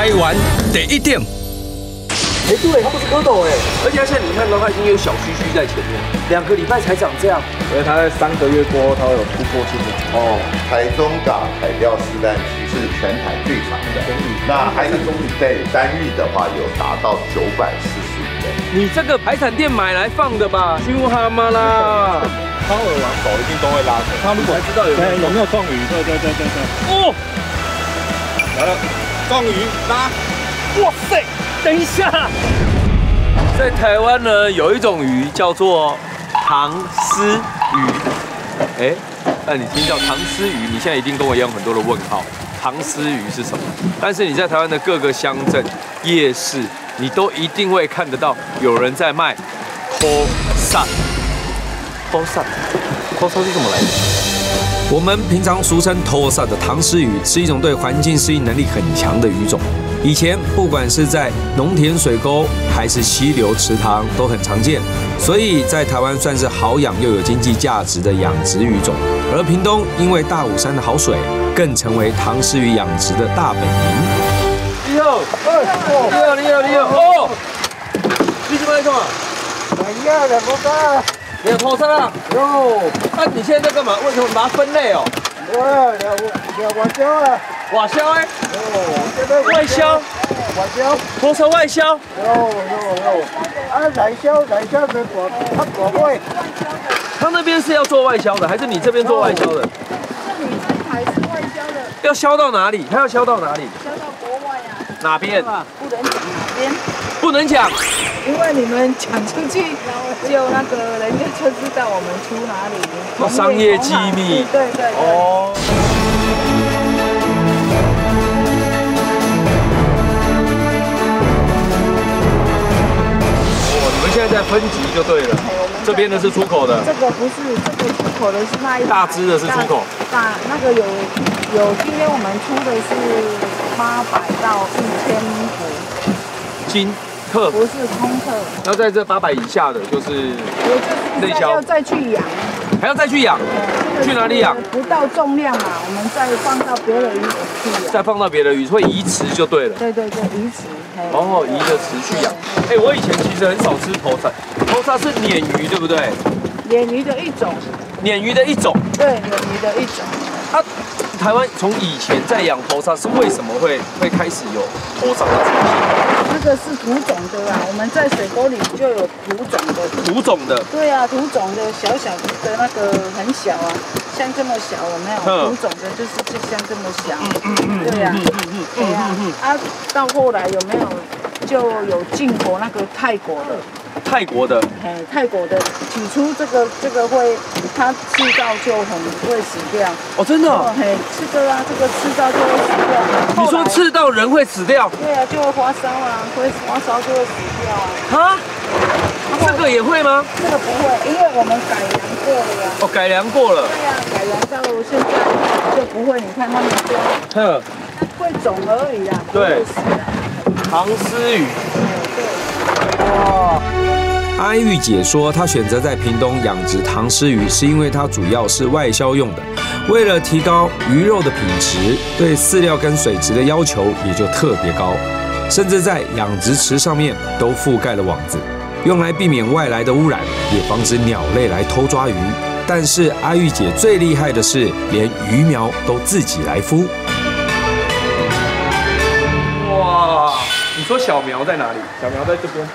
台湾第一点。 哎，对，它不是蝌蚪哎，而且现在你看到它已经有小须须在前面，2个礼拜才长这样， 而它在3个月过后，它会有突破性的。 哦，台中港海钓试蛋期是全台最长的，那还是对单日的话有达到945人。 你这个海产店买来放的吧？熏蛤蟆啦， 掏耳王手一定都会拉扯，它如果才知道有没有撞鱼，对。 哦， 来了，撞鱼拉， 哇塞！等一下，在台湾呢有一种鱼叫做唐丝鱼。哎，那你听到唐丝鱼，你现在一定跟我一样很多的问号。唐丝鱼是什么？但是你在台湾的各个乡镇、夜市，你都一定会看得到有人在卖拖萨。拖萨是怎么来的？ 我们平常俗称托萨的唐丝鱼，是一种对环境适应能力很强的鱼种。以前不管是在农田水沟还是溪流池塘都很常见，所以在台湾算是好养又有经济价值的养殖鱼种。而屏东因为大武山的好水，更成为唐丝鱼养殖的大本营。 你好，哦，你怎么来做啊？你有拖车啊？哟，那你现在在干嘛？为什么把它分类哦？ 外销啊！ 瓦销哎？ 哦， 外销？ 外销。 拖车外销？ 有。啊，内销是大位。 他那边是要做外销的，还是你这边做外销的？ 这里这台是外销的。 要销到哪里？他要销到哪里？ 销到国外啊。 哪边？ 不能讲哪边。 不能讲。 因为你们讲出去，就那个人家就知道我们出哪里。 商业机密。 对。 哦。你们现在在分级就对了。这边的是出口的。 这个不是，这个出口的是那一大只的是出口。 大那个有，今天我们出的是800到1000伏。 金特不是空特。 然后在这800以下的就是内销， 要再去养， 还要再去养，去哪里养？ 不到重量嘛，我们再放到别的鱼种去养， 再放到别的鱼，会移池就对了。 对，移池。 哦，移着池去养。哎，我以前其实很少吃头鳝，头鳝是鲶鱼对不对？ 鲶鱼的一种。 鲶鱼的一种。 对，鲶鱼的一种。 它台湾从以前在养头鳝，是为什么会开始有头鳝的出现？ 那个是土种的啊，我们在水沟里就有土种的。 土种的？ 对啊，土种的小的那个很小啊，像这么小有没有？土种的就是像这么小。对呀。对呀。啊，到后来有没有就有进口那个泰国的？ 泰国的。 泰国的，起初这个会，它吃到就很会死掉。 哦，真的？ 这个啊，这个吃到就会死掉。 你说吃到人会死掉？ 对啊，就会发烧啊，会发烧就会死掉啊。 啊？这个也会吗？ 这个不会，因为我们改良过了呀。 哦，改良过了。 对呀，改良到现在就不会。你看他们说，会肿而已啦。 对。唐丝鱼。 对。 哇。 阿玉姐说，她选择在屏东养殖唐丝鱼，是因为它主要是外销用的。为了提高鱼肉的品质，对饲料跟水质的要求也就特别高，甚至在养殖池上面都覆盖了网子，用来避免外来的污染，也防止鸟类来偷抓鱼。但是阿玉姐最厉害的是，连鱼苗都自己来孵。 哇，你说小苗在哪里？小苗在这边。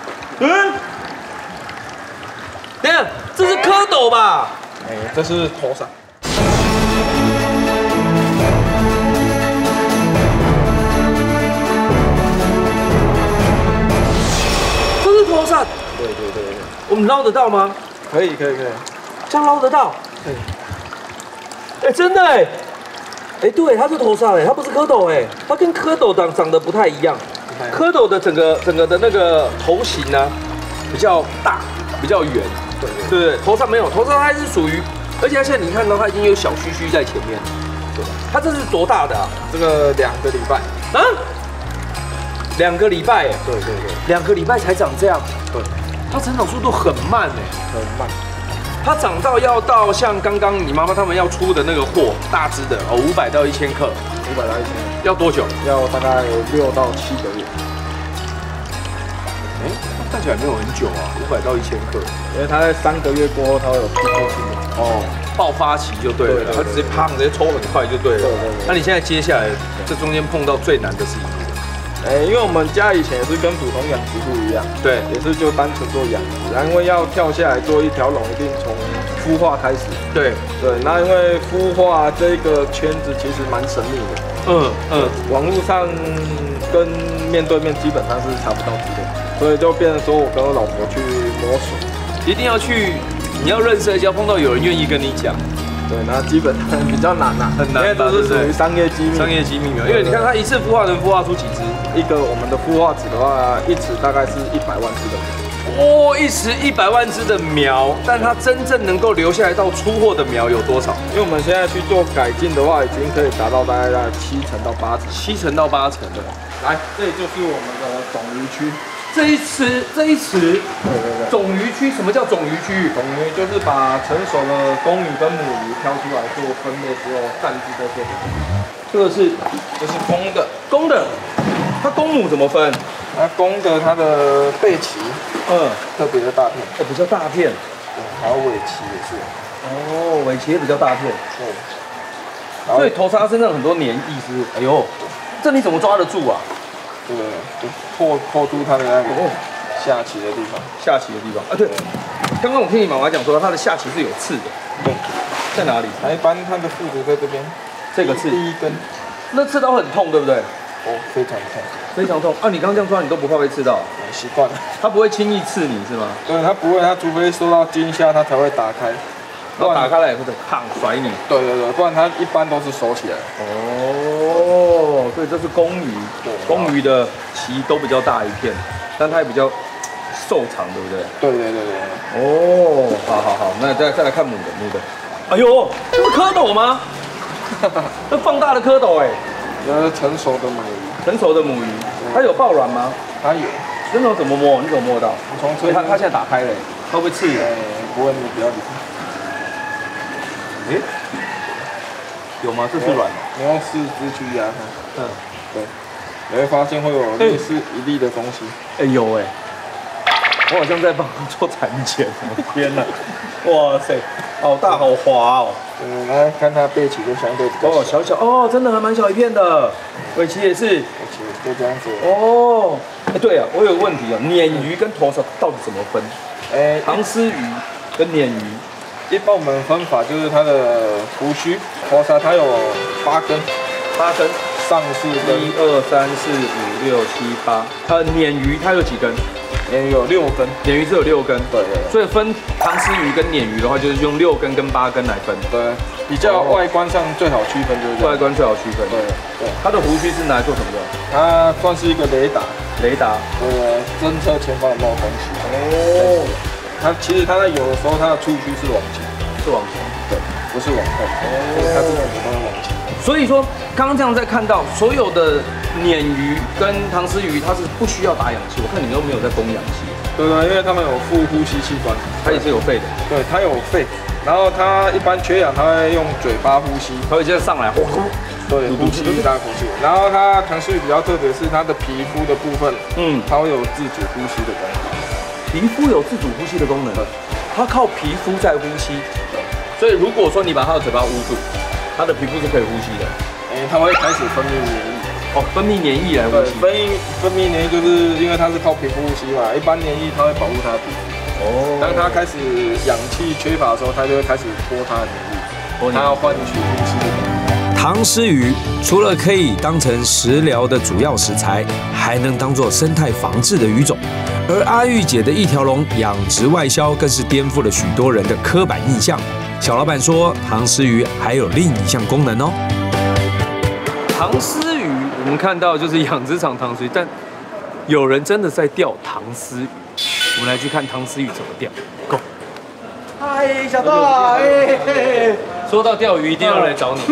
等下，这是蝌蚪吧？ 哎，这是头鳝。 这是头鳝。 对。 我们捞得到吗？ 可以。 这样捞得到？ 可以。 哎，真的哎。哎，对，它是头鳝哎，它不是蝌蚪哎，它跟蝌蚪长得不太一样。蝌蚪的整个的那个头型呢，比较大，比较圆。对，头上没有，头上它是属于，而且它现在你看到它已经有小须须在前面。对，它这是多大的啊？ 这个2个礼拜。 啊？2个礼拜哎？ 对。 2个礼拜才长这样。 对。 它成长速度很慢哎。 很慢。 它长到像刚刚你妈妈他们要出的那个货，大只的哦，500到1000克 ，500到1000， 要多久？ 要大概6到7个月。 哎，看起来没有很久啊，500到1000克， 因为它在3个月过后，它会有突破性的哦，爆发期就对了，它直接啪直接抽很快就对了。 对。 那你现在接下来这中间碰到最难的是什么？ 因为我们家以前也是跟普通养殖户一样， 对， 也是就单纯做养殖，然后因为要跳下来做一条龙，一定从孵化开始。 对， 那因为孵化这个圈子其实蛮神秘的，网络上跟面对面基本上是查不到资料，所以就变成说我跟我老婆去摸索， 一定要去，你要认识一下，碰到有人愿意跟你讲。 对，那基本上比较难呐， 很难， 因为都是属于商业机密。 商业机密嘛，因为你看它一次孵化能孵化出几只？ 一个我们的孵化池的话，一池大概是100万只的苗。 哦，一池100万只的苗，但它真正能够留下来到出货的苗有多少？ 因为我们现在去做改进的话，已经可以达到大概7成到8成 ，7成到8成的。 来，这里就是我们的种鱼区。 这一池，对，种鱼区，什么叫种鱼区？ 种鱼就是把成熟的公鱼跟母鱼挑出来做分类之后散置在这里。这是公的， 它公母怎么分？ 那公的它的背鳍，特别的大片， 比较大片。 还有尾鳍也是。 哦，尾鳍也比较大片。对。所以头鲨身上很多黏液是，哎呦，这你怎么抓得住啊？ 对，就破出它的那个下鳍的地方。 啊，对。刚刚我听你妈妈讲说，它的下鳍是有刺的。 对。 在哪里？ 一般它的腹子在这边。 这个刺。 第一根。 那刺刀很痛，对不对？ 哦，非常痛。 非常痛啊！你刚刚这样抓，你都不怕被刺到？ 习惯了。 它不会轻易刺你是吗？ 对，它不会，它除非受到惊吓，它才会打开。 然后打开来以后就砰甩你。 对，不然它一般都是收起来。 哦，所以这是公鱼，公鱼的鳍都比较大一片，但它也比较瘦长，对不对？ 对。 哦，好，那再来看母的。哎呦，这是蝌蚪吗？这放大的蝌蚪哎。 成熟的母鱼， 它有爆卵吗？ 它有。 那种怎么摸？你怎么摸到？ 从这它现在打开了，它会不会刺人？ 不会，你不要理它。 有吗？这是卵。 你用4只去压它。对。你会发现会有类似一粒的东西。 有哎。我好像在帮它做产检，天哪！哇塞，好大好滑哦。 来看它背鳍就相对比较小哦，真的还蛮小一片的。尾鳍也是。 尾鳍就这样子。 哦，对啊，我有个问题啊，鲶鱼跟头鲨到底怎么分？塘丝鱼跟鲶鱼， 一般我们分法就是它的胡须，头鲨它有8根，上4根 ，1、2、3、4、5、6、7、8。鲶鱼它有几根？ 鲶鱼有6根， 鲶鱼是有6根， 对。 所以分塘丝鱼跟鲶鱼的话，就是用6根跟8根来分。 对，比较外观上最好区分就是这样。 外观最好区分。对。它的胡须是拿来做什么的？ 它算是一个雷达。 对， 侦测前方有没有东西。 哦。 它其实它在游的时候，它的触须是往前。对，不是往后。它是整个都是往前。 所以说，刚刚这样在看到所有的鲶鱼跟塘丝鱼，它是不需要打氧气。我看你们都没有在供氧气。 对，因为它们有副呼吸器官， 它也是有肺的。 对，它有肺，然后它一般缺氧，它会用嘴巴呼吸， 它会这样上来呼。 对，呼吸大呼吸。然后它塘丝鱼比较特别是它的皮肤的部分，它会有自主呼吸的功能。 皮肤有自主呼吸的功能，它靠皮肤在呼吸。所以如果说你把它的嘴巴捂住，它的皮肤是可以呼吸的。 它会开始分泌黏液。 分泌黏液来呼吸。 分泌黏液就是因为它是靠皮肤呼吸嘛，一般黏液它会保护它的皮肤。当它开始氧气缺乏的时候，它就会开始脱它的黏液，它要换取呼吸的能力。 塘丝鱼除了可以当成食疗的主要食材，还能当作生态防治的鱼种。而阿玉姐的一条龙养殖外销，更是颠覆了许多人的刻板印象。小老板说，塘丝鱼还有另一项功能哦。 塘丝鱼，我们看到就是养殖场塘丝鱼，但有人真的在钓塘丝鱼。我们来去看塘丝鱼怎么钓。Go！ 嗨，小豆啊！ 说到钓鱼，一定要来找你。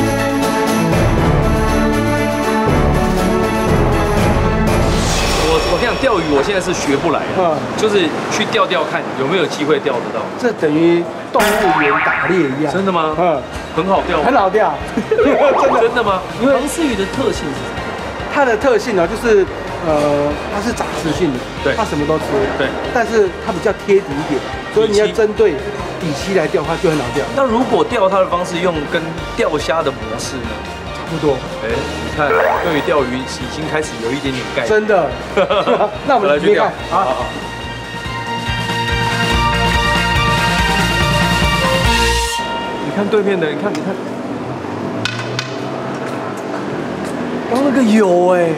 我跟你讲，钓鱼我现在是学不来的，就是去钓看有没有机会钓得到。 这等于动物园打猎一样。 真的吗？很好钓。 很好钓。 真的吗？因为唐丝鱼的特性是什么？ 它的特性呢，就是它是杂食性的， 对， 它什么都吃， 对，但是它比较贴底一点，所以你要针对底栖来钓，它就很好钓。 那如果钓它的方式用跟钓虾的模式呢？ 差不多。 哎，你看，对于钓鱼已经开始有一点点概念。 真的。那我们来去钓。好。 你看对面的，你看。 刚那个有哎。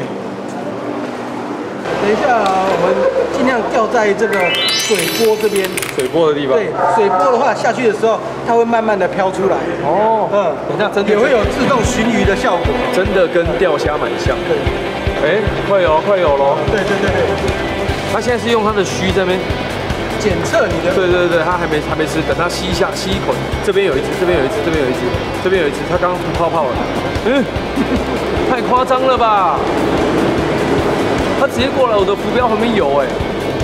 等一下，我们尽量钓在这个水波这边。 水波的地方。 对，水波的话下去的时候，它会慢慢的飘出来。 哦。等一下，真的也会有自动寻鱼的效果。 真的跟钓虾蛮像。对。哎，快有咯。 对。 他现在是用他的须这边检测你的。 对，他还没吃，等他吸一口。这边有一只，这边有一只，他刚吐泡了。太夸张了吧！他直接过来我的浮标旁边游哎。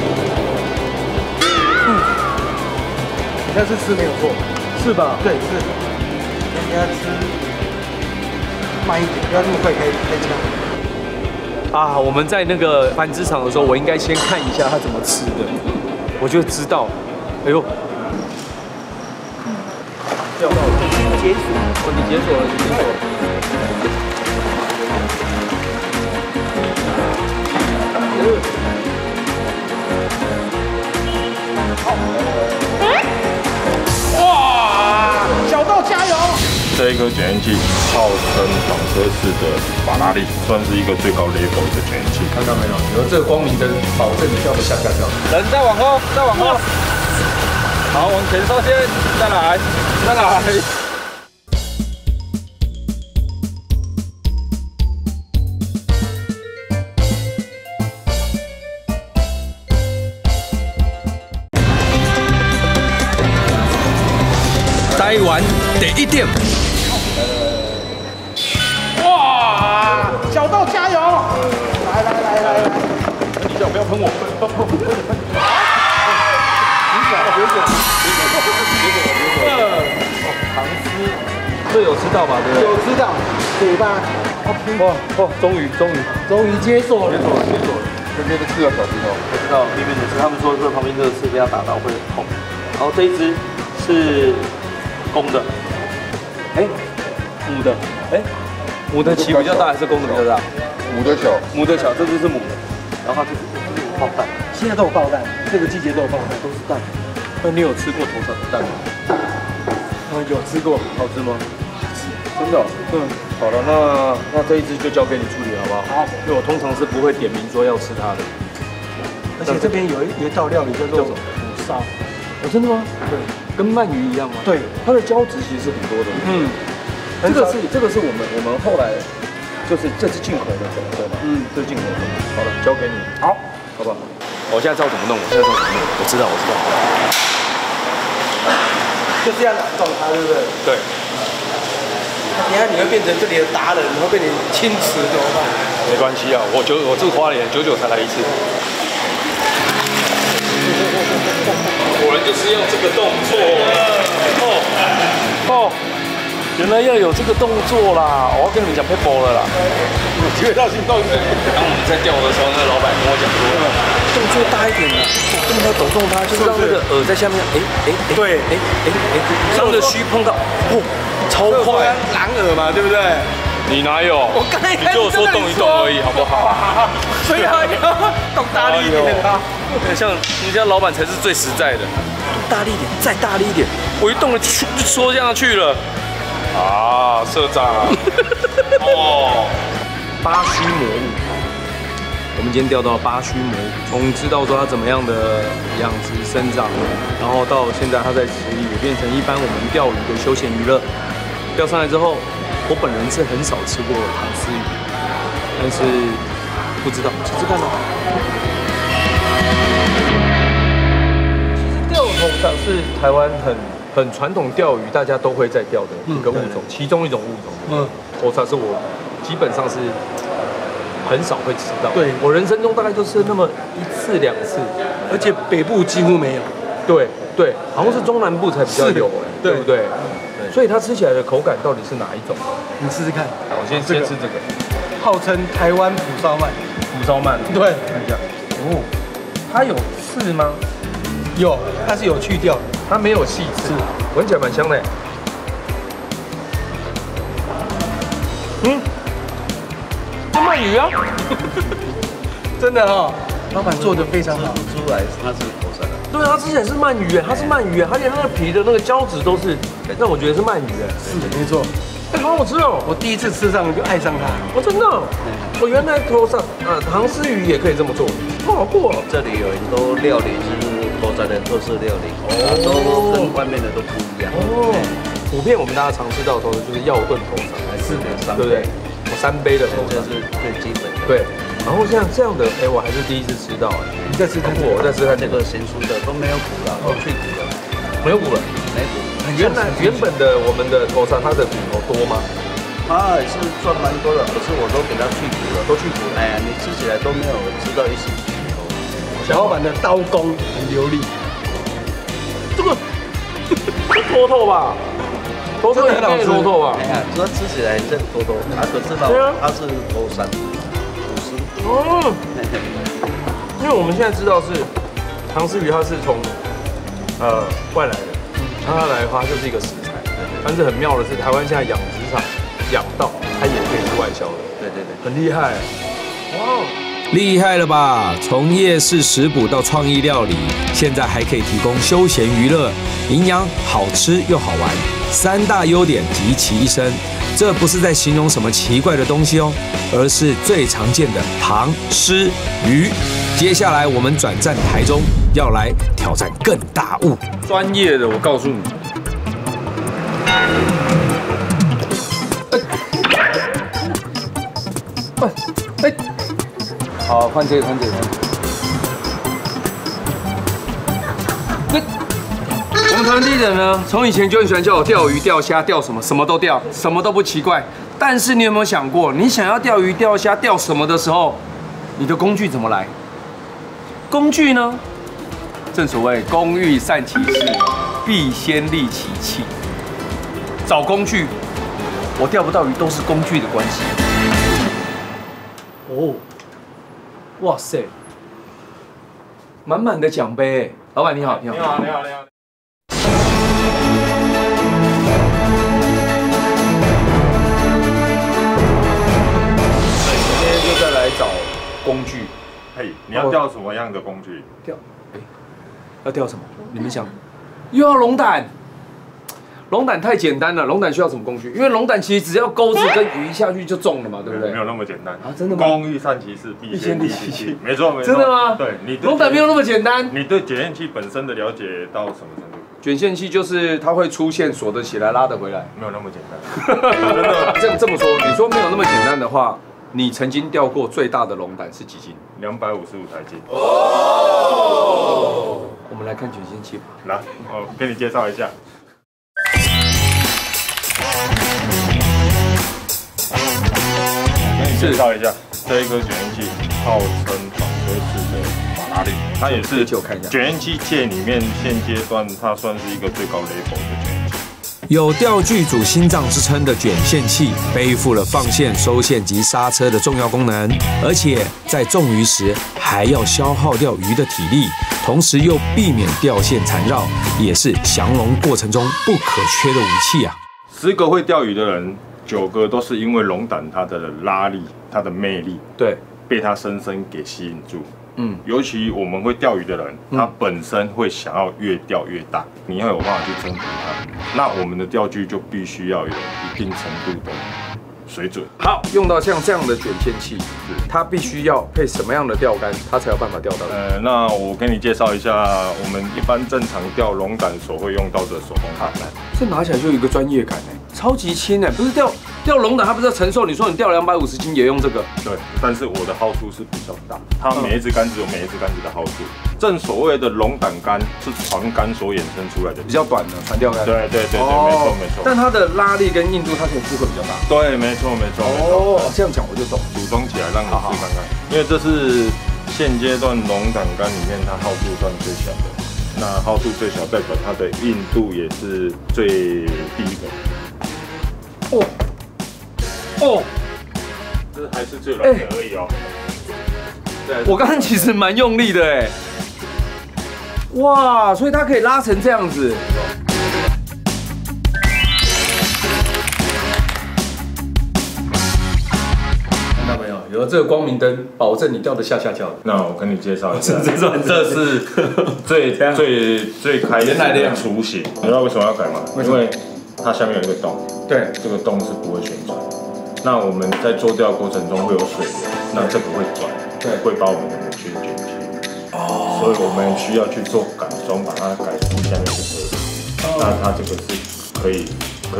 你那是吃没有错， 是吧？ 对，是。你要吃慢一点，不要那么快开枪。 啊，我们在那个繁殖场的时候，我应该先看一下他怎么吃的，我就知道。哎呦，钓到了， 解锁， 你解锁了。 哇！小豆加油！ 这一个检验器号称挡车式的法拉利，算是一个最高 level 的检验器。 看到没有？有这个光明灯，保证你钓得下钓。 人再往后，好，往前稍先，再来。 台湾第一点。 哇！小豆加油！来！ 你脚不要喷我， 唐丝，这有吃到吧？对不对？ 有吃到，嘴巴。 哇，终于解锁了。 这边的刺啊，小石头。 我知道里面的刺，他们说这旁边这个刺被它打到会很痛。然后这一只是公的，母的，母的鳍比较大还是公的比较大？ 母的小， 这只是母的。然后它这只有爆蛋， 现在都有爆蛋，这个季节都有爆蛋，都是蛋。 那你有吃过头上的蛋吗？ 有吃过， 好吃吗？ 真的。好了，那这一只就交给你处理好不好？ 好， 因为我通常是不会点名说要吃它的。 而且这边有一道料理叫做虎烧。 真的吗？ 对， 跟鳗鱼一样吗？ 对， 它的胶质其实是很多的。这个是我们后来就是这是进口的，对吧？这是进口的。好了，交给你。好不好？我现在知道怎么弄，我知道。 就这样打中它，对不对？ 对。 等下你会变成这里的达人，会被你侵蚀怎么办？ 没关系啊，我住花莲，99才来一次。果然就是要这个动作原来要有这个动作啦！我要跟你们讲 paper 了啦。 体会到行动。 当我们在钓的时候，那个老板跟我讲说，动作大一点啦，根本要抖动它，就是让那个饵在下面， 对， 让那个须碰到，超快。 狼饵嘛，对不对？ 你哪有？ 我刚才你就说动一动而已，好不好？ 所以要动大力一点啊！ 像人家老板才是最实在的，动大力一点，再大力一点，我一动了就缩下去了。啊，社长！巴须魔物，我们今天钓到巴须魔物，从知道说它怎么样的养殖生长，然后到现在它在池里也变成一般我们钓鱼的休闲娱乐。钓上来之后，我本人是很少吃过唐丝鱼，但是不知道吃吃看咯。其实钓头长是台湾很传统钓鱼，大家都会在钓的一个物种，其中一种物种。头长是我基本上是很少会吃到。 对我人生中大概就吃那么1次2次， 而且北部几乎没有。 对对，好像是中南部才比较有，对不对？所以它吃起来的口感到底是哪一种？ 你试试看。 我先吃这个， 号称台湾蒲烧鳗。 蒲烧鳗。 对， 看一下。哦，它有刺吗？ 有，它是有去掉的， 它没有细刺，闻起来蛮香的。这鳗鱼啊， 真的哈，老板做的非常好。 出来它是国产的。 对啊，它吃起来是鳗鱼，它是鳗鱼，它连那个皮的那个胶质都是让我觉得是鳗鱼。 是的，没错。 好好吃哦！ 我第一次吃上就爱上它。 哦，真的？我原来头上糖丝鱼也可以这么做，好酷哦！ 这里有很多料理是国产的特色料理，都跟外面的都不一样。 哦，普遍我们大家常吃到的头就是药炖头上， 是的， 对不对？3杯的头这是最基本的。 对，然后像这样的，我还是第一次吃到。 你再吃看过？ 我再吃看这个咸酥的都没有骨了，都去骨了， 没有骨了， 没骨。 原本的我们的头上，它的骨头多吗？ 它也是赚蛮多的，可是我都给它去骨了， 都去骨了。 哎呀，你吃起来都没有吃到一丝骨头。 小老板的刀工很流利。 这个脱透吧？脱透也可以脱透吧？ 哎呀，这吃起来真脱透，可是呢，它是头山土司。 哦。因为我们现在知道是糖丝鱼，它是从外来的。它来的话就是一个食材，但是很妙的是，台湾现在养殖场养到它也可以是外销的， 对对对， 很厉害，哇， 厉害了吧？从夜市食补到创意料理，现在还可以提供休闲娱乐，营养好吃又好玩，3大优点集齐一身。这不是在形容什么奇怪的东西哦，而是最常见的糖丝鱼。接下来我们转战台中，要来挑战更大物。 专业的，我告诉你。好，换这个。我们台湾地人呢，从以前就很喜欢叫我钓鱼、钓虾、钓什么，什么都钓，什么都不奇怪。但是你有没有想过，你想要钓鱼、钓虾、钓什么的时候，你的工具怎么来？工具呢？正所谓工欲善其事，必先利其器。找工具，我钓不到鱼都是工具的关系。哦，哇塞，满满的奖杯，老板你好，你好， 你好，你好，你好。 今天就再来找工具。 嘿，你要钓什么样的工具？ 要钓什么？你们想，又要龙胆。龙胆太简单了，龙胆需要什么工具？因为龙胆其实只要钩子跟鱼下去就中了嘛，对不对？ 没有那么简单啊，真的吗？ 工欲善其事，必先利其器。没错，没错。 真的吗？ 对，你龙胆没有那么简单。 你对卷线器本身的了解到什么程度？ 卷线器就是它会出现锁得起来、拉得回来， 没有那么简单。真的， 这么说，你说没有那么简单的话，你曾经钓过最大的龙胆是几斤 ？255台斤。 哦。我们来看卷线器吧。 来，我给你介绍一下。给你介绍一下，这一个卷线器号称纺车式的法拉利，它也是卷线器界里面现阶段它算是一个最高 level 的卷线器。 有钓具组心脏之称的卷线器，背负了放线、收线及刹车的重要功能，而且在重鱼时还要消耗掉鱼的体力，同时又避免钓线缠绕，也是降龙过程中不可缺的武器啊。 10个会钓鱼的人，9个都是因为龙胆它的拉力、它的魅力， 对， 被它深深给吸引住。尤其我们会钓鱼的人，他本身会想要越钓越大，你要有办法去征服它。那我们的钓具就必须要有一定程度的水准。 好，用到像这样的卷线器，它必须要配什么样的钓竿，它才有办法钓到？ 那我给你介绍一下，我们一般正常钓龙胆所会用到的手工卡竿。 这拿起来就有一个专业感超级轻不是钓龙胆，它不是要承受？你说你钓250斤也用这个？ 对，但是我的号数是比较大，它每一支竿子有每一支竿子的号数。 正所谓的龙胆竿是船竿所衍生出来的， 比较短的船钓竿。 对，没错没错。 但它的拉力跟硬度，它可以负荷比较大。 对，没错。 哦，这样讲我就懂。 组装起来让你试看看，因为这是现阶段龙胆竿里面它耗速算最小的。那耗速最小，代表它的硬度也是最低的。哦，这还是最软的而已哦。 我刚刚其实蛮用力的哎。哇，所以它可以拉成这样子。看到没有？有了这个光明灯，保证你钓得下跳的。 那我跟你介绍一下，这是最开始的雏形。你知道为什么要改吗？因为它下面有一个洞， 对， 这个洞是不会旋转。那我们在做钓过程中会有水流，那这个会转，对，会把我们的母菌卷起。哦，所以我们需要去做改装，把它改成下面是河。那它这个是可以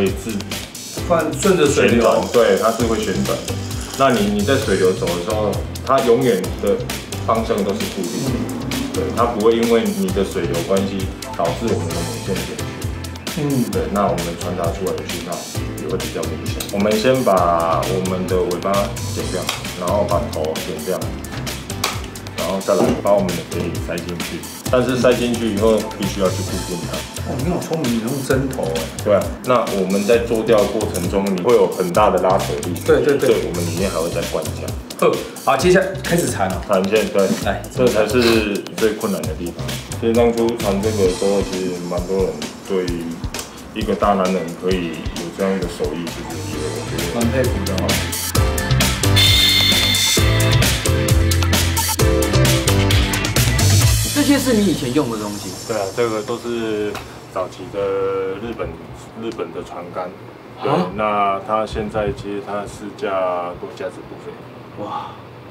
顺着水流， 对，它是会旋转的。那你在水流走的时候，它永远的方向都是固定的，对，它不会因为你的水流关系导致我们的母线减去。对，那我们传达出来的讯号也会比较明显。我们先把我们的尾巴剪掉，然后把头剪掉，然后再来把我们的给力塞进去。但是塞进去以后，必须要去固定它。 哦，你好聪明，你用针头哎。 对啊，那我们在做钓过程中，你会有很大的拉扯力。对，我们里面还会再灌浆。 好，接下来开始缠了。 缠线，对，来，这才是最困难的地方。其实当初缠这个的时候，其实蛮多人对一个大男人可以有这样一个手艺，其实也我觉得蛮佩服的哦。这些是你以前用的东西？ 对啊，这个都是早期的日本的船竿。对，那它现在其实它市价都价值不菲。哇，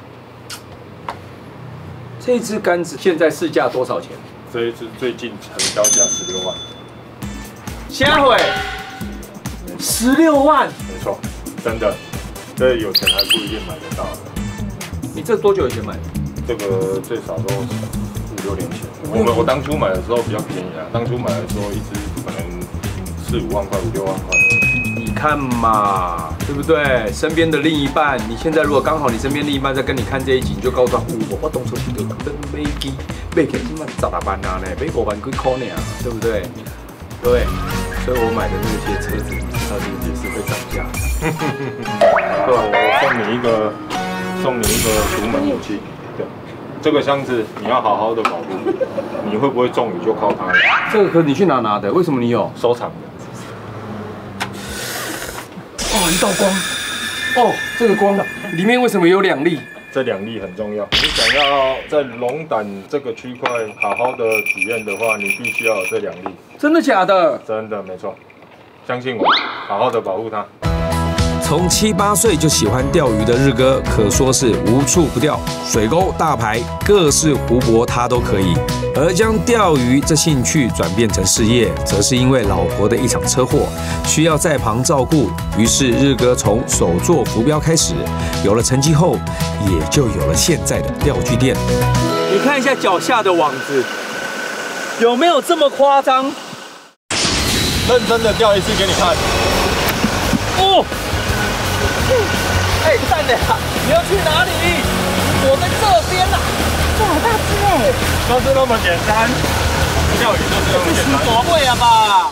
这支竿子现在市价多少钱？ 这一支最近成交价16万。 下回16万？ 没错，真的，这有钱还不一定买得到。 你这多久以前买的？ 这个最少都5、6年前。我当初买的时候比较便宜啊，当初买的时候一支可能4、5万块、5、6万块。 你看嘛，对不对？身边的另一半，你现在如果刚好你身边另一半在跟你看这一集，你就告诉他，我当初是就跟飞机买起来起码10大万啊呢，买5万几块呢，对不对？对，所以我买的那些车子，它也是会涨价。 对吧？我送你一个独门武器，对，这个箱子你要好好的保护，你会不会中雨就靠它了。 这个可你去哪拿的？为什么你有？ 收藏的。 哦，一道光。哦，这个光里面为什么有2粒？ 这2粒很重要。你想要在龙胆这个区块好好的体验的话，你必须要有这2粒。 真的假的？ 真的，没错。相信我，好好的保护它。 从7、8岁就喜欢钓鱼的日哥，可说是无处不钓，水沟、大排、各式湖泊他都可以。而将钓鱼这兴趣转变成事业，则是因为老婆的一场车祸，需要在旁照顾。于是日哥从手做浮标开始，有了成绩后，也就有了现在的钓具店。你看一下脚下的网子，有没有这么夸张？ 认真的钓一次给你看。 哦。哎，蛋的呀！你要去哪里？我在这边呐。 这好大只哎！ 就是那么简单，钓鱼就是那么简单。 多会了吧？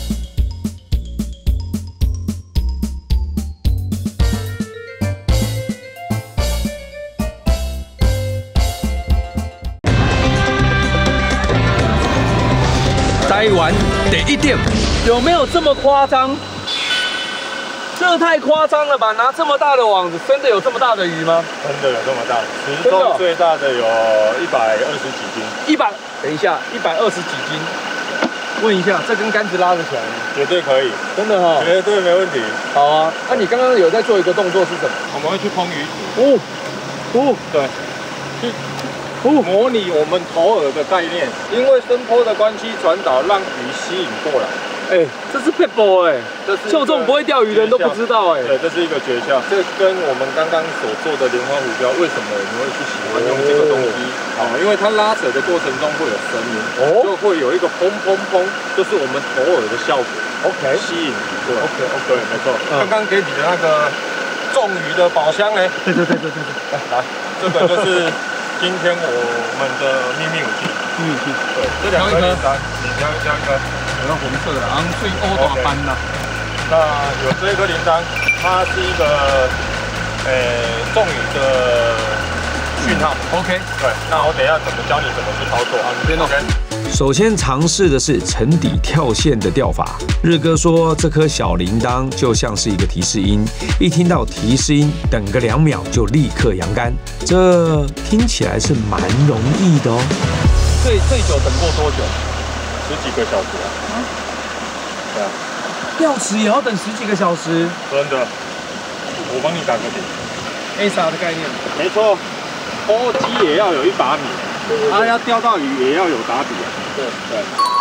摘完第1点，有没有这么夸张？这太夸张了吧！拿这么大的网子，真的有这么大的鱼吗？ 真的有这么大的，池中最大的有120几斤。 等一下，120几斤。问一下，这根杆子拉得起来吗？ 绝对可以， 真的哈， 绝对没问题。 好啊，那你刚刚有在做一个动作是什么？ 我们会去烹鱼子。对，去模拟我们投饵的概念，因为声波的关系传导，让鱼吸引过来。 哎，这是 pebble 哎，像我这种不会钓鱼的人都不知道哎。 对，这是一个诀窍。这跟我们刚刚所做的莲花虎标，为什么我们会去喜欢用这个东西？因为它拉扯的过程中会有声音，就会有一个砰砰砰，就是我们头耳的效果。OK， 吸引。对 ，OK， 没错。刚刚给你的那个中鱼的宝箱呢？对。来，这个就是今天我们的秘密武器。秘密武器。对，这2个铃铛，你挑一个。有那红色的，然后最欧大班的。那有这个铃铛，它是一个中语的讯号。OK， 对。那我等一下怎么教你怎么去操作啊？你先弄。 首先尝试的是沉底跳线的钓法。日哥说，这颗小铃铛就像是一个提示音，一听到提示音，等个2秒就立刻扬竿。这听起来是蛮容易的哦。 最久等过多久 ？10几个小时啊。对啊。 钓池也要等10几个小时。 真的。我帮你打个底。 ASA 的概念。 没错。钩机也要有1把米。要钓到鱼也要有打底啊。对。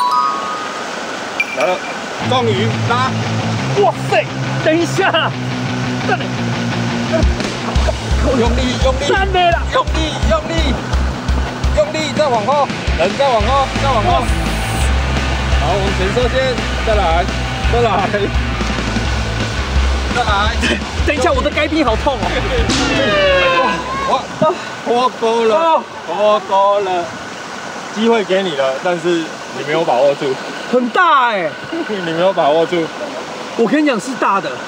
来了，中鱼拉！ 哇塞！等一下， 用力！ 站没了！ 用力！再往后，人再往后。好，我们前射线，再来。 等一下，我的该冰好痛哦！脱钩了，机会给你了，但是你没有把握住， 很大哎， 你没有把握住。 我跟你讲是大的，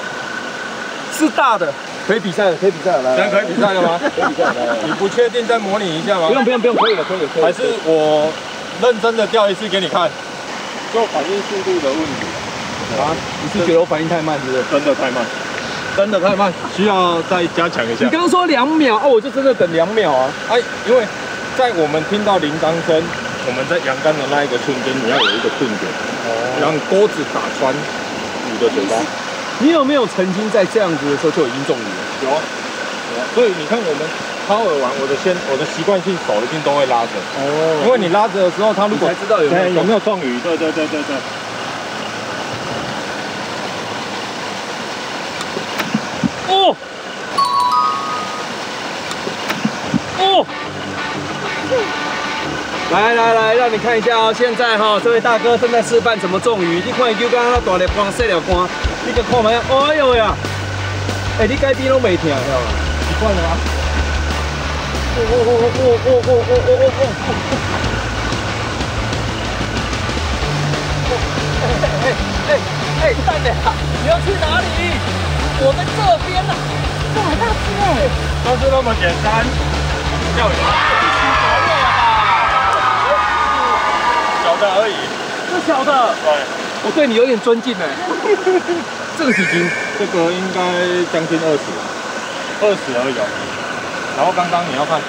可以比赛了，来。 现在可以比赛了吗？可以比赛了。你不确定再模拟一下吗？ 不用，可以了。 还是我认真的钓一次给你看，就反应速度的问题啊？你是觉得我反应太慢，是不是？ 真的太慢，需要再加强一下。 你刚刚说2秒哦，我就真的等2秒啊！ 因为在我们听到铃铛声，我们在扬竿的那一个瞬间，你要有一个顿点，让钩子打穿你的嘴巴。 你有没有曾经在这样子的时候就已经中鱼了？ 有。所以你看我们抛饵完，我的习惯性手一定都会拉着。因为你拉着的时候，它如果才知道有没有中鱼。对。 来，让你看一下哦。现在这位大哥正在示范怎么中鱼。你看伊刚刚大粒竿、细粒竿，你就看嘛。哎呦呀！你该边都没停，晓得吗？习惯了吗？蛋的，你要去哪里？我在这边呢。 这好大只哎！ 都是那么简单，钓鱼。小的而已， 是小的。 对， 我对你有点尊敬哎。这个几斤？ 这个应该将近20而已。然后刚刚你要看，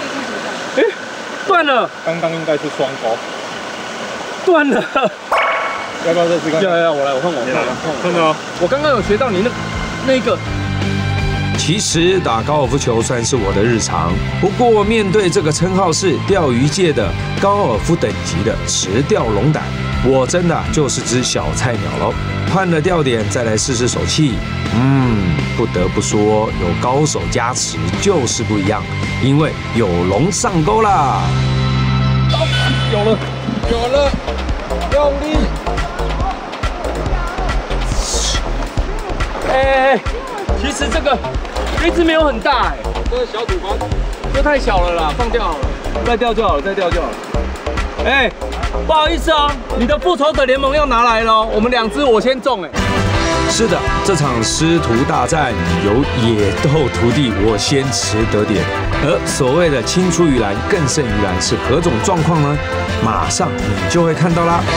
断了。 刚刚应该是双钩， 断了。 要不要再试看？ 要，我看。 真的哦， 我刚刚有学到你那个。 其实打高尔夫球算是我的日常，不过面对这个称号是钓鱼界的高尔夫等级的池钓龙胆，我真的就是只小菜鸟喽。换了钓点再来试试手气，不得不说有高手加持就是不一样，因为有龙上钩啦！ 有了， 用力！ 其实这个鱼子没有很大这是小土方， 这太小了啦，放掉好了，再钓就好了。不好意思哦，你的复仇者联盟要拿来了，我们2只我先中是的，这场师徒大战由野斗徒弟我先持得点，而所谓的青出于蓝更胜于蓝是何种状况呢？马上你就会看到啦。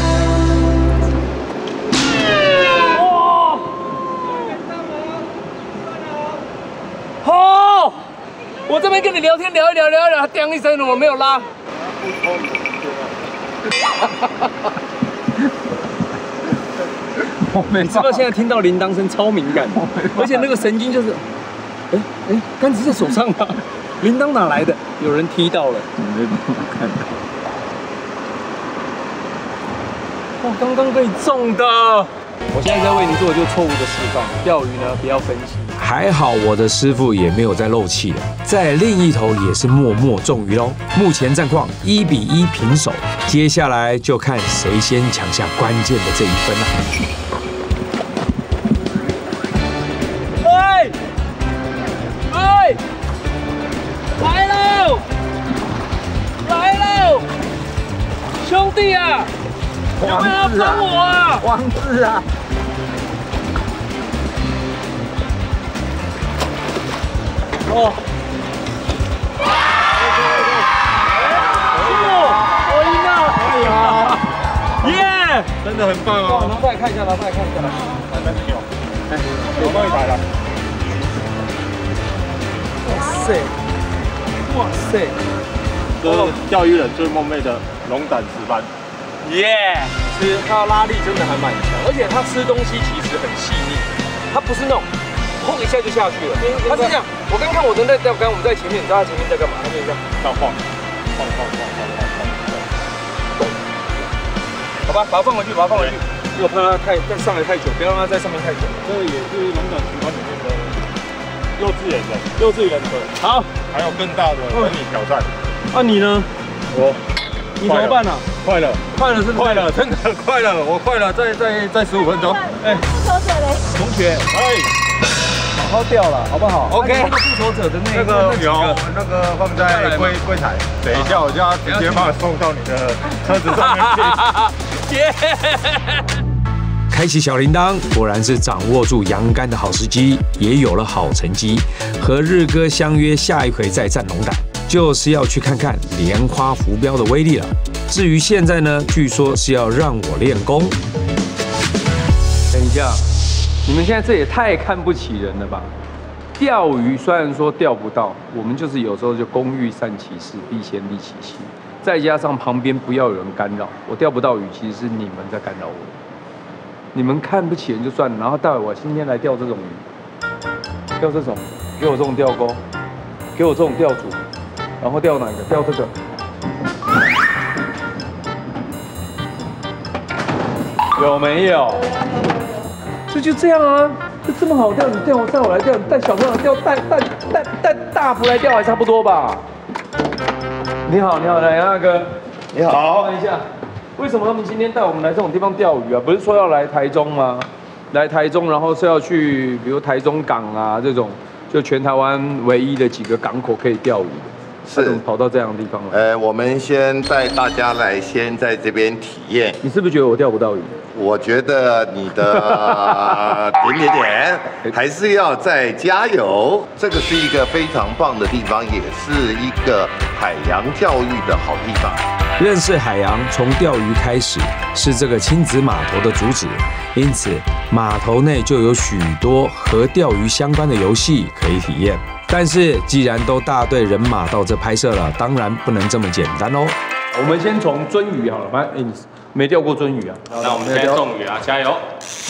我这边跟你聊天聊一聊，他叮一声，我没有拉。你知不知道现在听到铃铛声超敏感，而且那个神经就是，杆子在手上啊，铃铛哪来的？有人踢到了。 哇，刚刚可以中的。我现在在为您做的就是错误的示范，钓鱼呢不要分析。 还好我的师傅也没有再漏气了，在另一头也是默默中鱼喽。目前战况1-1平手，接下来就看谁先抢下关键的这一分了。 哎，来喽，来喽，兄弟啊！有没有要帮我啊？ 王志啊！ 哦，我赢了！ 可以啊， 耶！ 真的很棒哦！ 拿出来看一下，拿出来看一下。 来，那边有，哎，有帮你摆了。 哇塞！哇塞！ 这是钓鱼人最梦寐的龙胆石斑。 耶！其实它拉力真的还蛮强，而且它吃东西其实很细腻，它不是那种砰一下就下去了，它是这样。我刚看我的那钓竿，我们在前面，你知道它前面在干嘛？它就这样， 它晃， 好吧，把它放回去，把它放回去。因为我怕它再上来太久，不要让它在上面太久。 这个也是龙胆石斑里面的幼稚园的。 好， 还有更大的跟你挑战。 那你呢？你怎么办呢？ 快了， 是不是？ 快了，真的快了，我快了，再15分钟。 哎，同学，好好钓了，好不好 ？OK。 那个复仇者的那个有那个放在柜台，等一下我就要直接把它送到你的车子上面去。 开启小铃铛，果然是掌握住阳竿的好时机，也有了好成绩。和日哥相约下一回再战龙胆，就是要去看看莲花浮标的威力了。至于现在呢，据说是要让我练功。 等一下，你们现在这也太看不起人了吧？钓鱼虽然说钓不到，我们就是有时候就工欲善其事，必先利其器。再加上旁边不要有人干扰，我钓不到鱼，其实是你们在干扰我。你们看不起人就算了，然后待会我今天来钓这种鱼，钓这种，给我这种钓钩，给我这种钓组，然后钓哪个？钓这个。有没有？这就这样啊，这么好钓，你带我来钓，你带小朋友来钓，带大福来钓还差不多吧？你好，来那个， 你好， 问一下。为什么他们今天带我们来这种地方钓鱼啊？不是说要来台中吗？来台中，然后是要去，比如台中港啊这种，就全台湾唯一的几个港口可以钓鱼的。是。跑到这样的地方来？ 我们先带大家来，先在这边体验。 你是不是觉得我钓不到鱼？ 我觉得你的点还是要再加油。这个是一个非常棒的地方，也是一个海洋教育的好地方。 认识海洋从钓鱼开始，是这个亲子码头的主旨，因此码头内就有许多和钓鱼相关的游戏可以体验。但是既然都大队人马到这拍摄了，当然不能这么简单哦。 我们先从鳟鱼好了，反正你没钓过鳟鱼啊， 那我们先中鱼啊，加油！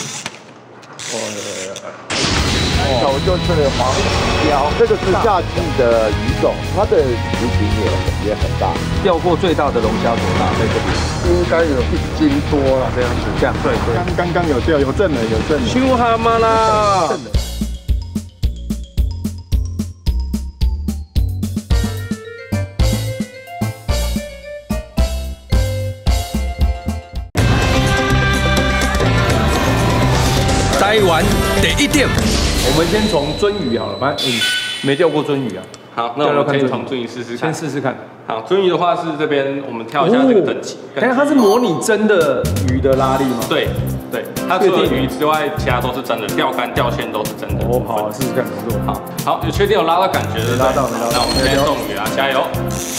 我就是黄标，这个是夏季的鱼种，它的鱼群也很大。 钓过最大的龙虾多大？在这里应该有1斤多了，这样子。这样对。刚有钓，有正了。 秋蛤蟆啦！待完第1点。我们先从鳟鱼好了，反正没钓过鳟鱼啊。 好，那我们可以从鳟鱼试试看。 先试试看。 好，鳟鱼的话是这边我们跳一下这个等级。 但是它是模拟真的鱼的拉力吗？ 对，它除了鱼之外，其他都是真的，钓竿、钓线都是真的。 哦，好，试试看， 好，有确定有拉到感觉的， 拉到。 那我们先中鱼啊，加油！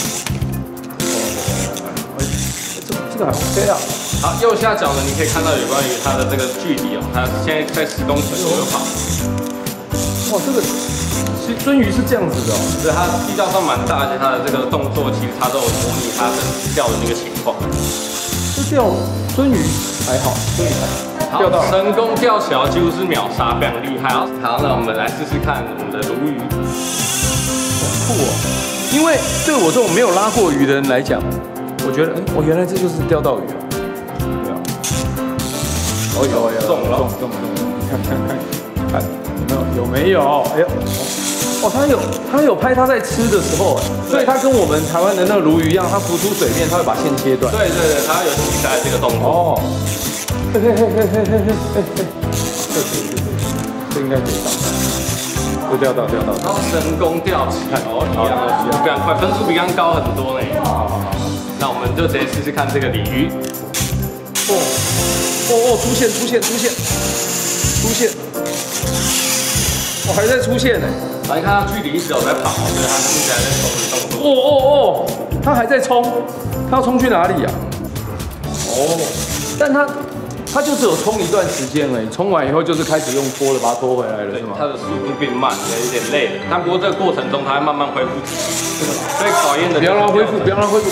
这个还 OK 啊。 好，右下角呢，你可以看到有关于它的这个距离哦，它现在在10公尺左右跑。 哇，这个其实鳟鱼是这样子的哦， 对，它力道上蛮大，而且它的这个动作其实它都有模拟它钓的那个情况。 这钓鳟鱼还好， 钓到成功钓起来几乎是秒杀，非常厉害。好，那我们来试试看我们的鲈鱼。 好酷哦！因为对我这种没有拉过鱼的人来讲，我觉得，原来这就是钓到鱼啊。对啊， 哦，中，看，有没有？哎呦，哦，他有拍他在吃的时候，所以他跟我们台湾的那个鲈鱼一样，他浮出水面，他会把线切断。 对，他有起来这个动作。 哦，嘿，这应该可以上。都钓到。 然后神功钓起，非常快，分数比刚刚高很多呢。好，那我们就直接试试看这个鲤鱼。 出现，还在出现呢。 来看它距离一直有在跑，所以它目前还在冲的动作。 它还在冲，它要冲去哪里啊？但它就只有冲一段时间而已，冲完以后就是开始用拖的把它拖回来了，是吗？ 它的速度变慢，有点累了。但不过这个过程中，它会慢慢恢复体力。所以考验的不要让它恢复，对，不要让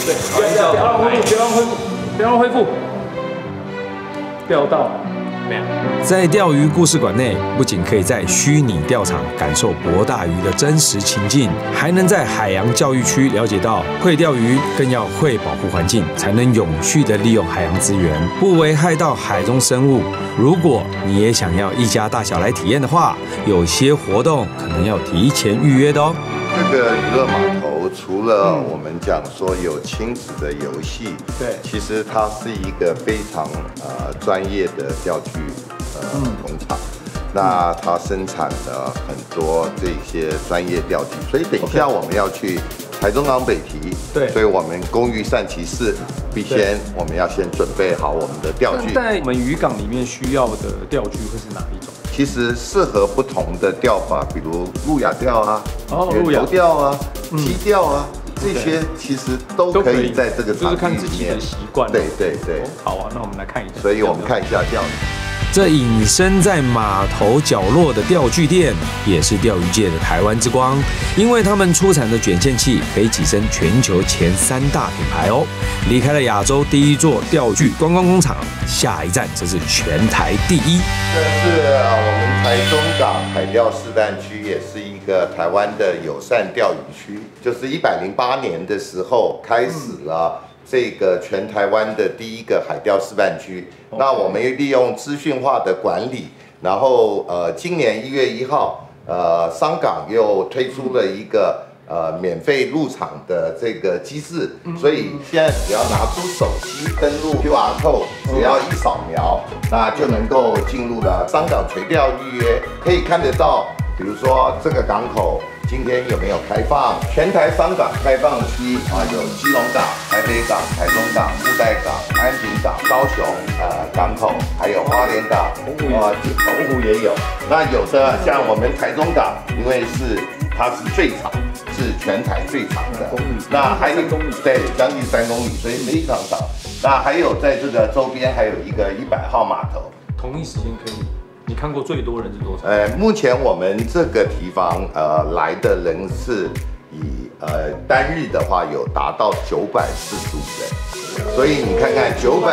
恢复，钓到。 在钓鱼故事馆内，不仅可以在虚拟钓场感受博大鱼的真实情境，还能在海洋教育区了解到会钓鱼更要会保护环境，才能永续地利用海洋资源，不危害到海中生物。如果你也想要一家大小来体验的话，有些活动可能要提前预约的哦。 这个娱乐码头除了我们讲说有亲子的游戏， 对， 其实它是一个非常专业的钓具工厂。那它生产了很多这些专业钓具，所以等一下我们要去台中港北堤， 对， 所以我们工欲善其事，我们要先准备好我们的钓具。 在我们渔港里面需要的钓具会是哪一种？ 其实适合不同的钓法，比如路亚钓啊、 圆头钓啊、鸡钓啊，这些其实都可以在这个场地里面。 就是看自己的习惯。 对。 好啊，那我们来看一下。 所以我们看一下钓鱼。 这隐身在码头角落的钓具店，也是钓鱼界的台湾之光，因为他们出产的卷线器可以跻身全球前3大品牌哦。离开了亚洲第1座钓具观光工厂，下一站则是全台第1。 这是我们台中港海钓示范区，也是一个台湾的友善钓鱼区。就是108年的时候开始了这个全台湾的第1个海钓示范区。那我们利用资讯化的管理，然后今年1月1号，商港又推出了一个免费入场的这个机制，所以现在只要拿出手机登录 QR code， 只要一扫描，那就能够进入了商港垂钓预约，可以看得到，比如说这个港口今天有没有开放？全台商港开放区有基隆港、台北港、台中港、布袋港、安平港、高雄港口，还有花莲港、澎湖也有。那有的像我们台中港，因为它是最长，是全台最长的，那还有对将近3公里，所以非常长。那还有在这个周边还有一个100号码头， 同一时间可以。你看过最多人是多少？ 目前我们这个地方来的人次以单日的话有达到945人，所以你看看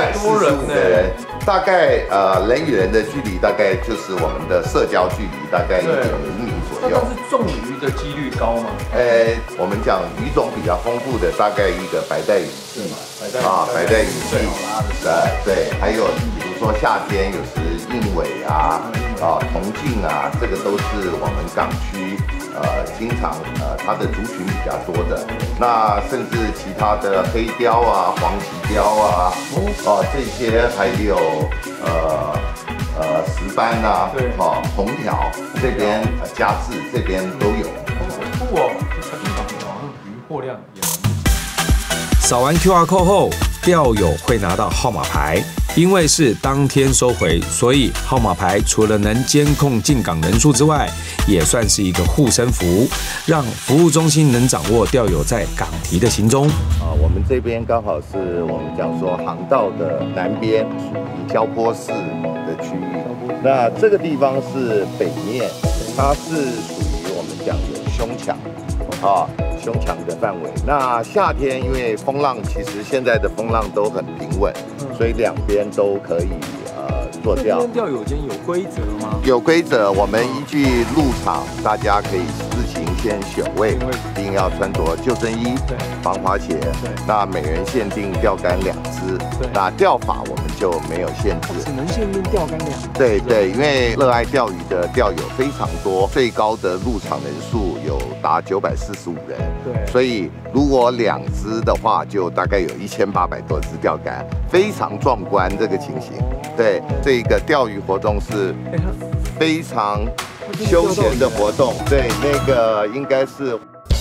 945个人，大概人与人的距离大概就是我们的社交距离大概1.5米左右。 但是中鱼的几率高吗？ 我们讲鱼种比较丰富的，大概一个白带鱼鲫白带鱼鲫，对，还有比如说夏天有时硬尾啊、铜镜啊，这个都是我们港区经常它的族群比较多的。那甚至其他的黑鲷啊、黄鳍鲷啊，这些还有石斑啊，红条这边嘉志这边都有。 酷哦，这鱼货量也。 扫完 QR code 后，钓友会拿到号码牌，因为是当天收回，所以号码牌除了能监控进港人数之外，也算是一个护身符，让服务中心能掌握钓友在港堤的行踪。 我们这边刚好是我们讲说航道的南边，属于礁坡市的区域。那这个地方是北面，它是属于我们讲有胸墙胸墙的范围。那夏天因为风浪，其实现在的风浪都很平稳，所以两边都可以做钓。 这边钓友间有规则吗？ 有规则，我们依据入场，大家可以自行先选位，一定要穿着救生衣、防滑鞋。那每人限定钓竿2支。那钓法我们就没有限制， 只能限定钓竿2。 对对，因为热爱钓鱼的钓友非常多，最高的入场人数有达945人。对，所以如果2只的话，就大概有1800多只钓竿，非常壮观这个情形。对，这个钓鱼活动是非常休闲的活动。对，那个应该是。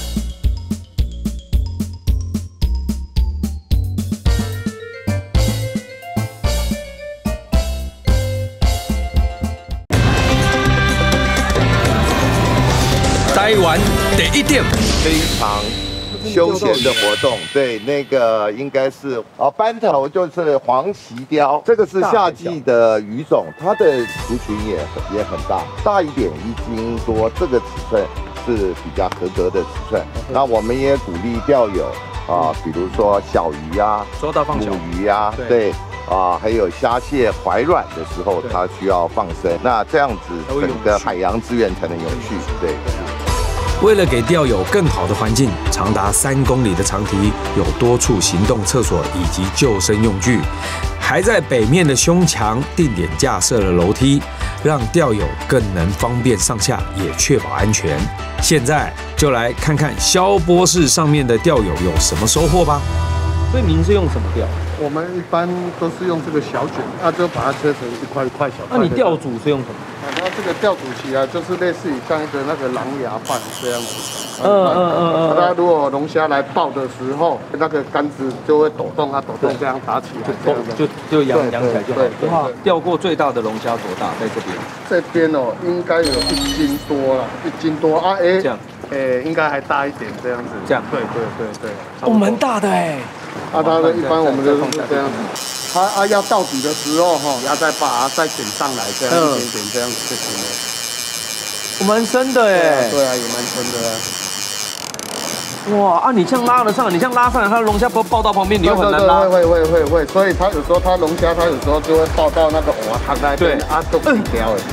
台湾第1点， 非常休闲的活动。对，那个应该是斑头就是黄鳍鲷，这个是夏季的鱼种，它的族群也很大，大一点1斤多，这个尺寸是比较合格的尺寸。那我们也鼓励钓友比如说小鱼啊， 抓到放小母鱼啊，对。还有虾蟹怀卵的时候，它需要放生，那这样子整个海洋资源才能永续。对。 为了给钓友更好的环境，长达3公里的长堤有多处行动厕所以及救生用具，还在北面的胸墙定点架设了楼梯，让钓友更能方便上下，也确保安全。现在就来看看消波式上面的钓友有什么收获吧。 所以您是用什么钓？ 我们一般都是用这个小卷，就把它切成一块一块小块。 那你钓组是用什么？ 它这个钓组起来就是类似于像一个那个狼牙棒这样子。它如果龙虾来抱的时候，那个杆子就会抖动，它抖动这样打起来， 就扬起来就好。哇，钓过最大的龙虾多大？在这边？这边应该有1斤多了，1斤多啊！这样。应该还大一点这样子。 这样。 对。 蛮大的哎。 它一般我们就是这样子。它要到底的时候要再把它再卷上来，这样一点点这样子就行了。 蛮深的哎。 对啊，也蛮深的。 哇你这样拉得上，你这样拉上来，它的龙虾不会抱到旁边，你又很难拉。 会，所以它有时候龙虾有时候就会抱到那个汤那边，都不掉哎。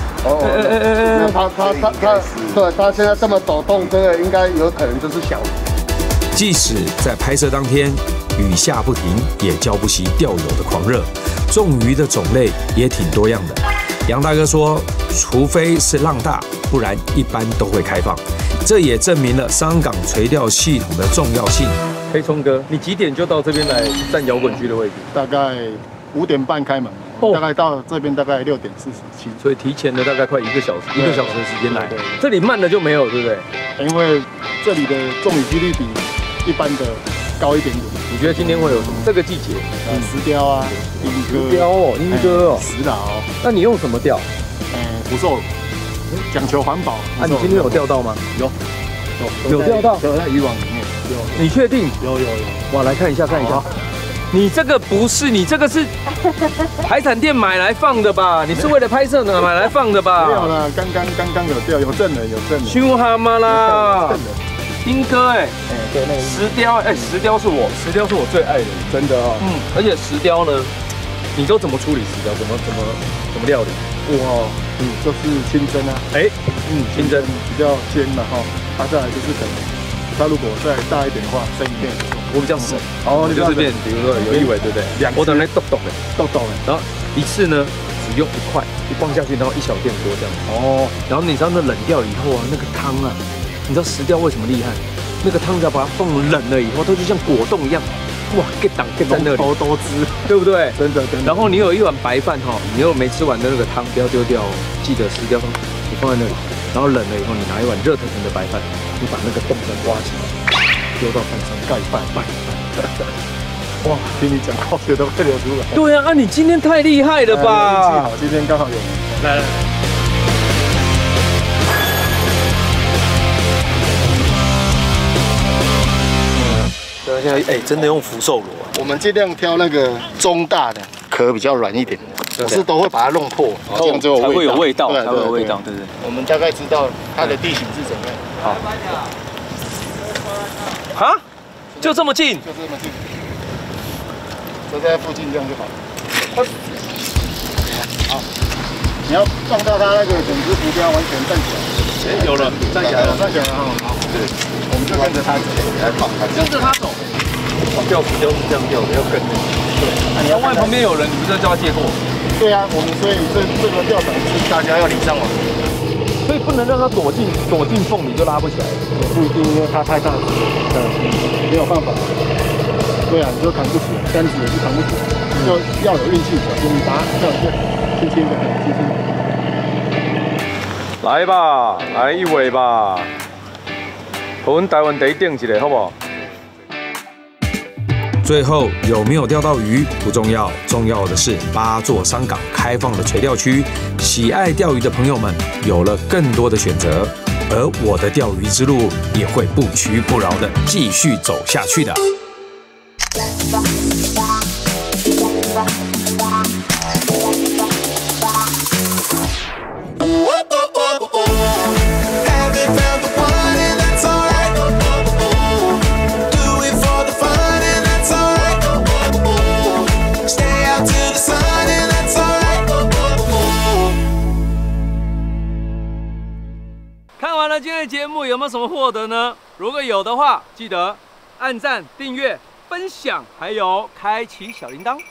它现在这么抖动，这个应该有可能就是小鱼。 即使在拍摄当天雨下不停，也浇不熄钓友的狂热。种鱼的种类也挺多样的。杨大哥说，除非是浪大，不然一般都会开放。这也证明了商港垂钓系统的重要性。 黑聪哥，你几点就到这边来站摇滚区的位置？ 大概5点半开门，大概到这边大概6点47， 所以提前了大概快1个小时，1个小时的时间来。这里慢了就没有，对不对？ 因为这里的中鱼几率比一般的高一点点。 你觉得今天会有什么？这个季节， 石雕啊， 鹰哥，鹰哥石老。 那你用什么钓？ 福寿，讲求环保。 你今天有钓到吗？有钓到， 有在渔网里面。有。 你确定？ 有。 哇，来看一下。你这个不是，你这个是海产店买来放的吧？你是为了拍摄呢买来放的吧？ 没有啦，刚刚有钓，有证人。 修蛤蟆啦！鹰哥对，那个石雕石雕是我最爱的， 真的哦。 而且石雕呢，你都怎么处理石雕？怎么料理？哇， 就是清蒸啊。 清蒸比较尖嘛再来就是可能它如果再大一点的话，生一片。 我比较省你就是变，比如说有1尾，对不对？我等来豆豆然后一次呢只用1块，一放下去，然后1小电锅这样。然后你知道那冷掉以后那个汤你知道石雕为什么厉害？那个汤只要把它放冷了以后，它就像果冻一样，哇，给在那里多汁， 对不对？ 真的。 然后你有一碗白饭你又没吃完的那个汤不要丢掉记得石雕汤你放在那里，然后冷了以后，你拿一碗热腾腾的白饭，你把那个冻子刮起来，丢到饭上盖饭拌一拌。哇， 听你讲话血都快流出来。 对啊，你今天太厉害了吧？ 运气好，今天刚好有。来。 现在真的用福寿螺， 我们尽量挑那个中大的，壳比较软一点，我是都会把它弄破，这样就才会有味道， 对对不对？ 我们大概知道它的地形是怎么样。 好。就这么近？ 就这么近，就在附近这样就好。好，你要放到它那个整只浮标完全站起来。 有了，站起来了好，对，我们就跟着它走，来跑， 跟着它走。 钓池就是这样钓的，要跟的。对，你万一旁边有人，你不是要叫他借过？ 对啊，我们所以这个钓场是大家要礼尚往来， 所以不能让它躲进缝里就拉不起来。 也不一定，因为它太大，没有办法。对啊，你就扛不起来，杆子也是扛不起来，就要有运气，小心你把它这样就轻轻的，轻轻的。 来吧，来一尾吧，和阮台湾第一顶一个，好不好？ 最后有没有钓到鱼不重要，重要的是8座商港开放的垂钓区，喜爱钓鱼的朋友们有了更多的选择，而我的钓鱼之路也会不屈不挠的继续走下去的。 看完了今天的节目，有没有什么获得呢？如果有的话，记得按赞、订阅、分享，还有开启小铃铛。